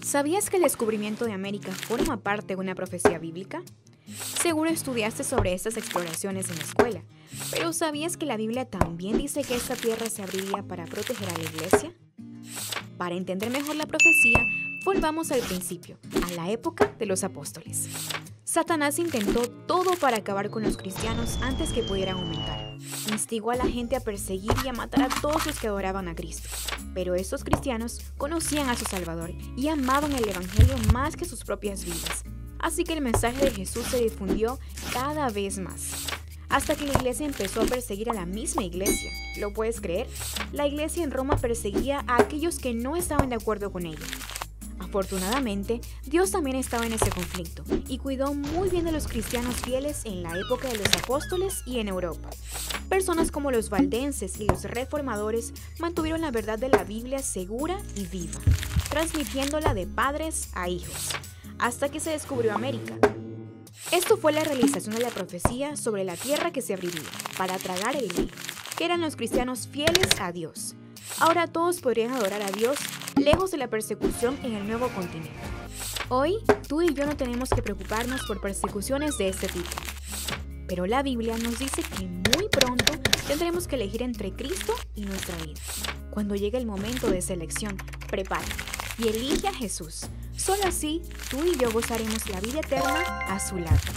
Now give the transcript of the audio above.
¿Sabías que el descubrimiento de América forma parte de una profecía bíblica? Seguro estudiaste sobre estas exploraciones en la escuela, pero ¿sabías que la Biblia también dice que esta tierra se abriría para proteger a la iglesia? Para entender mejor la profecía, volvamos al principio, a la época de los apóstoles. Satanás intentó todo para acabar con los cristianos antes que pudieran aumentar. Instigó a la gente a perseguir y a matar a todos los que adoraban a Cristo. Pero estos cristianos conocían a su Salvador y amaban el Evangelio más que sus propias vidas. Así que el mensaje de Jesús se difundió cada vez más, hasta que la iglesia empezó a perseguir a la misma iglesia. ¿Lo puedes creer? La iglesia en Roma perseguía a aquellos que no estaban de acuerdo con ella. Afortunadamente, Dios también estaba en ese conflicto y cuidó muy bien de los cristianos fieles en la época de los apóstoles y en Europa. Personas como los valdenses y los reformadores mantuvieron la verdad de la Biblia segura y viva, transmitiéndola de padres a hijos, hasta que se descubrió América. Esto fue la realización de la profecía sobre la tierra que se abriría para tragar el Nilo, que eran los cristianos fieles a Dios. Ahora todos podrían adorar a Dios lejos de la persecución en el nuevo continente. Hoy, tú y yo no tenemos que preocuparnos por persecuciones de este tipo. Pero la Biblia nos dice que muy pronto tendremos que elegir entre Cristo y nuestra vida. Cuando llegue el momento de selección, prepárate y elige a Jesús. Solo así, tú y yo gozaremos la vida eterna a su lado.